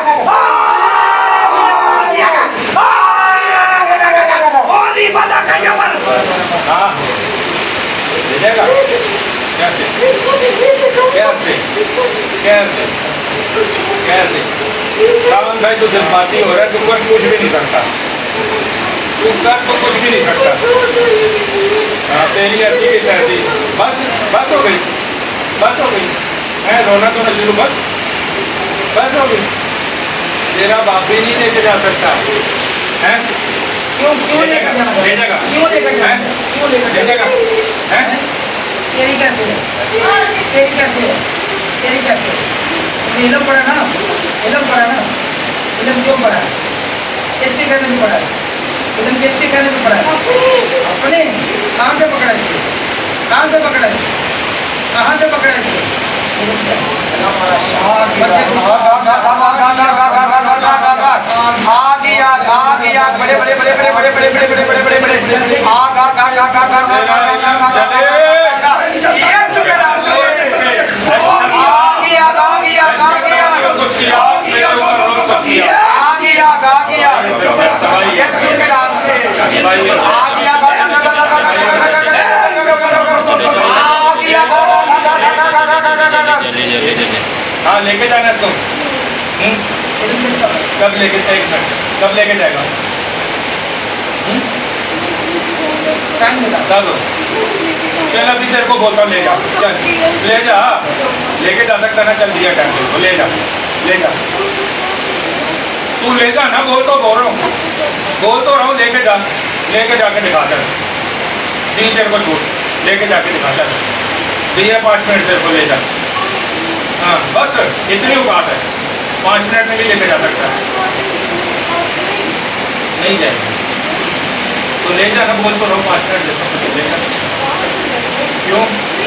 सावन भाई तो जज्बाती हो रहा है, तू कर कुछ भी नहीं करता, तू कर तो कुछ भी नहीं करता। हाँ तेरी ऐसी की तैसी, बस बस हो गई, बस हो गई है, रोना तो ना शुरू, बस बस हो गई। तेरा बाप भी नहीं लेके जा सकता है, क्यों क्यों लेकर जाना, ले जाएगा, क्यों लेकर जाना, क्यों लेकर जाएगा है? तेरी कैसे है, तेरी कैसे है, तेरी कैसे है? इलम पड़ा ना, इलम पड़ा ना, इलम क्यों पड़ा है? किसके कहने में पड़ा है? इलम किसके कहने में पड़ा है? अपने। कहाँ से पकड़ा इसे, कहाँ से पकड़ा इसे, कहाँ से पकड़ा इसे? बड़े बड़े बड़े बड़े बड़े बड़े बड़े बड़े बड़े बड़े बड़े हाँ लेके जाना तुम, कब लेके जाएगा, कब लेके जाएगा? चलो चल अभी तेरे को बोलता हूँ ले जा, चल ले जा, लेके जा सकता ना, चल दिया टाइम को, ले जा ले जा, तू ले जा ना, बोल तो रहा हूँ, बोल तो रहा हूँ, लेके जा, लेके जाके दिखाता है, दी तेरे को छूट, लेके जाके दिखाता है, दिया 5 मिनट तेरे को, ले जा। हाँ बस इतनी बात है, 5 मिनट में भी लेके जा सकता है, नहीं जाएगा तो ले जाना, बोल तो रहो 5 मिनट देता हूँ, ले जा। क्यों?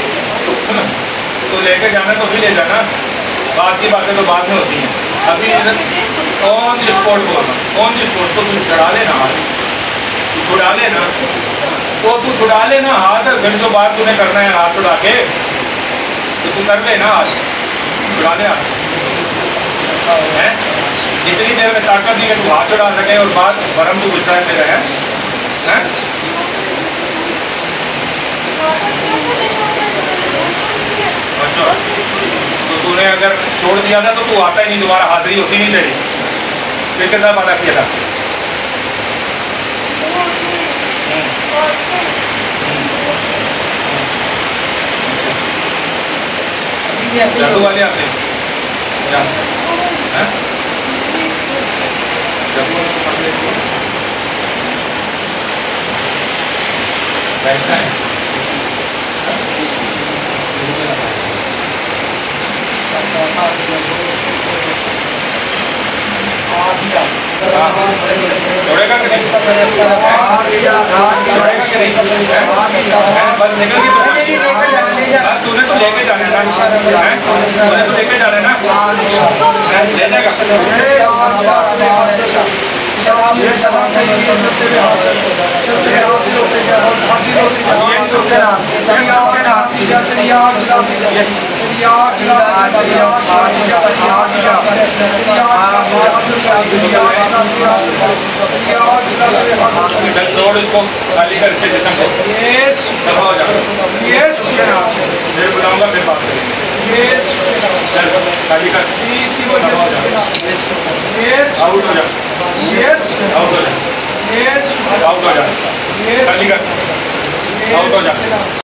तो लेके जाना तो भी ले जाना, बात की बातें तो बाद में होती हैं, अभी ऑन द स्पॉट बोलना, ऑन द स्पॉट तो तू छुड़ा लेना हाथ, तू छुड़ा लेना, तो तू छुड़ा लेना हाथ, फिर जो बात तूने करना है हाथ छुड़ा के तो तू कर लेना, हाथ छुड़ा ले हाथ है, जितनी देर में ताकत नहीं है तू हाथ छुड़ा सके और बात भरम तू गुस्सा में रहे हैं। अच्छा तो तूने अगर छोड़ दिया था तो तू आता ही नहीं, दोबारा हाजिरी होती नहीं तेरी, किसके साथ वादा किया था? जादू वाले आते बैठना है, जोड़ेगा कि नहीं? जोड़ेगा कि नहीं? बस निकल गई, तूने तो लेके जाना है ना, तूने तो लेके जाना है ना, ले जाएगा। छोड़ इसको, खाली कर से जितना बुलाऊंगा फिर बात करेंगे, खाली कर, आउट हो जा, आउट हो जा, आउट हो जा, खाली कर, आउट हो जा।